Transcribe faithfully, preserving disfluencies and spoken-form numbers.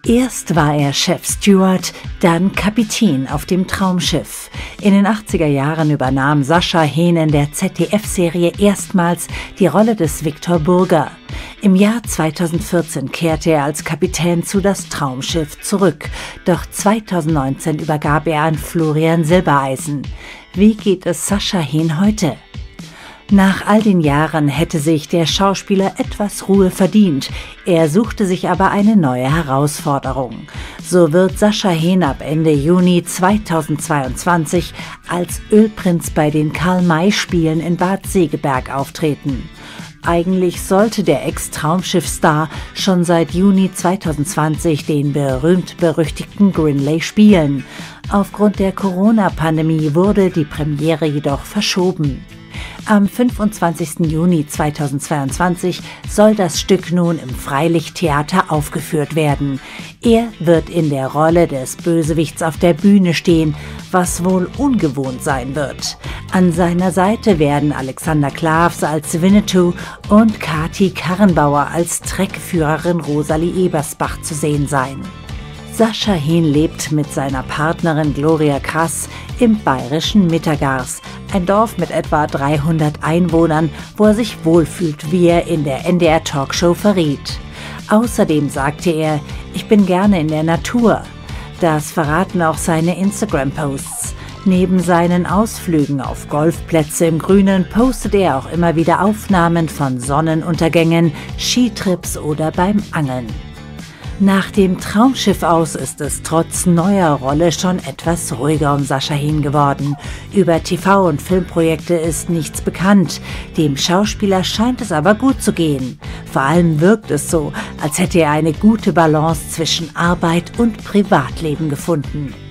Erst war er Chef-Steward, dann Kapitän auf dem Traumschiff. In den achtziger Jahren übernahm Sascha Hehn in der Z D F-Serie erstmals die Rolle des Viktor Burger. Im Jahr zweitausendvierzehn kehrte er als Kapitän zu Das Traumschiff zurück, doch zweitausendneunzehn übergab er an Florian Silbereisen. Wie geht es Sascha Hehn heute? Nach all den Jahren hätte sich der Schauspieler etwas Ruhe verdient. Er suchte sich aber eine neue Herausforderung. So wird Sascha Hehn ab Ende Juni zweitausendzweiundzwanzig als Ölprinz bei den Karl-May-Spielen in Bad Segeberg auftreten. Eigentlich sollte der Ex-Traumschiff-Star schon seit Juni zweitausendzwanzig den berühmt-berüchtigten Grinley spielen. Aufgrund der Corona-Pandemie wurde die Premiere jedoch verschoben. Am fünfundzwanzigsten Juni zweitausendzweiundzwanzig soll das Stück nun im Freilichttheater aufgeführt werden. Er wird in der Rolle des Bösewichts auf der Bühne stehen, was wohl ungewohnt sein wird. An seiner Seite werden Alexander Klavs als Winnetou und Kati Karrenbauer als Treckführerin Rosalie Ebersbach zu sehen sein. Sascha Hehn lebt mit seiner Partnerin Gloria Krass im bayerischen Mittagars, ein Dorf mit etwa dreihundert Einwohnern, wo er sich wohlfühlt, wie er in der N D R-Talkshow verriet. Außerdem sagte er, ich bin gerne in der Natur. Das verraten auch seine Instagram-Posts. Neben seinen Ausflügen auf Golfplätze im Grünen postet er auch immer wieder Aufnahmen von Sonnenuntergängen, Skitrips oder beim Angeln. Nach dem Traumschiff aus ist es trotz neuer Rolle schon etwas ruhiger um Sascha Hehn geworden. Über T V- und Filmprojekte ist nichts bekannt. Dem Schauspieler scheint es aber gut zu gehen. Vor allem wirkt es so, als hätte er eine gute Balance zwischen Arbeit und Privatleben gefunden.